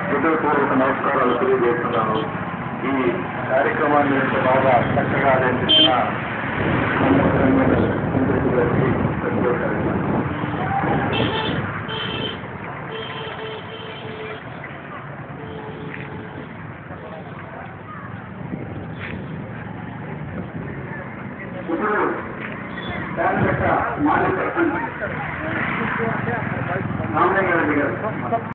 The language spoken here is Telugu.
హృదయపూర్వక నమస్కారాలు తెలియజేస్తున్నాను. ఈ కార్యక్రమాన్ని ఎంత బాగా చక్కగా అందించిన మంత్రి గారికి ఇప్పుడు దాని యొక్క మాలిక రామలింగారెడ్డి గారు